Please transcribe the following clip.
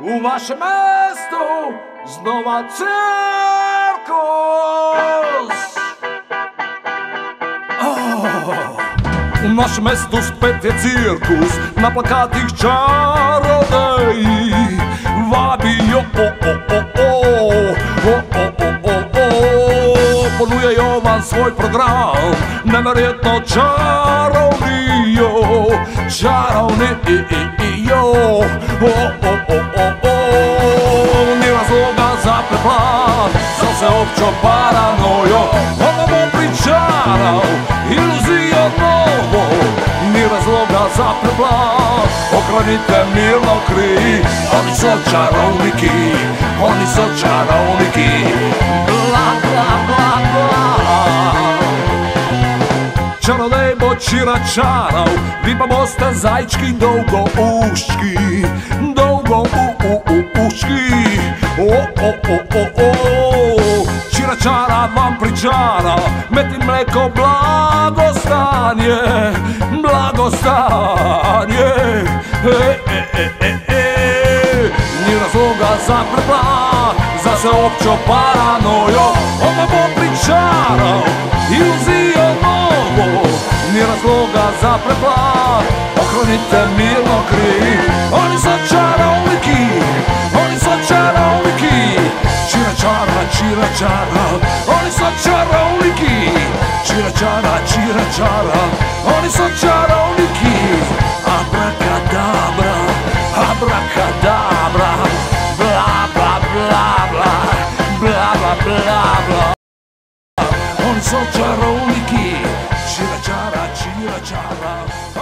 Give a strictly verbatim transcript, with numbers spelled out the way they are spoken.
u vašem mestu znova cirkus. U našem mestu spet je cirkus, na plakatih čarodeji vabio o o o o o o o o ponujaju vam svoj program, nevjerojatno čarovnio, čarovnio, o o o o o ni razloga za preplan, za se općo paranojo, on vam pričarao iluzija novo, ni razloga za preplan, okrenite mirno kri, oni su čarovniki, oni su čarovniki, bla bla bla bla. Čarodej bo čira čarao, vi pa boste zajčki dolgo uščki, dolgo u u u uščki, o o o o o. Čira čara vam pričara, med in mleko blagostanje, blagostanje, e e e e e. Ni razloga za preplan, za se općo paranojo, on vam bo pričarao iluzija novo, ni razloga za preplan, okrenite mirno kri, oni su čarovniki, oni su čarovniki, čira čara, čira čara, oni su čarovniki, čira čara, čira čara, oni su čarovniki, abrakadabra, abrakadabra, bla bla bla bla, bla bla bla bla. Oni su čarovniki, čira čara, čira čara.